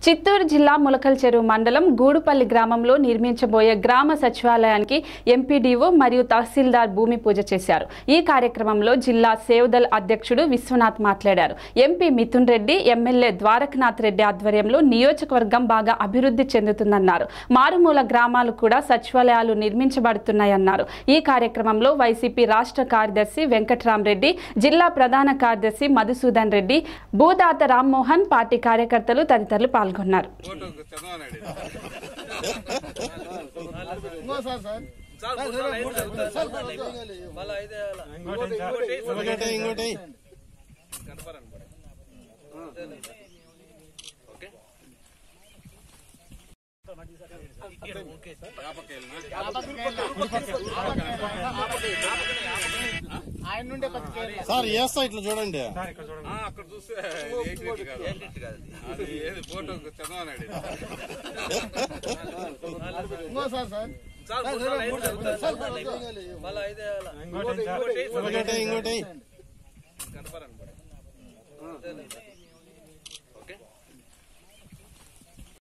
చిత్తూరు జిల్లా ములకల్చెరువు మండలం గూడుపల్లి గ్రామంలో నిర్మించబోయే గ్రామ సచివాలయానికి M.P.D.O మరియు తహసీల్దార్ భూమి పూజ చేశారు. ఈ కార్యక్రమంలో జిల్లా సేవదల్ అధ్యక్షుడు విశ్వనాథ్ మాట్లాడారు. ఎంపీ మిథున్ రెడ్డి, ఎమ్మెల్యే ద్వారకనాథ్ రెడ్డి ఆధ్వర్యంలో నియోజకవర్గం బాగా అభివృద్ధి చెందుతుందన్నారు. మారుమూల గ్రామాలు కూడా సచివాలయాలు నిర్మించబడుతున్నాయన్నారు. ఈ కార్యక్రమంలో వైసీపీ రాష్ట్ర కార్యదర్శి వెంకట్రామరెడ్డి, జిల్లా ప్రధాన కార్యదర్శి మధుసూదన్ రెడ్డి, భూదాత రామ్మోహన్, పార్టీ కార్యకర్తలు తదితరులు పాల్గొన్నారు. సార్ ఏ సైట్లో చూడండి, అక్కడ చూస్తే ఫోటో చదవనాడు. ఇంకోటి కనపరండి.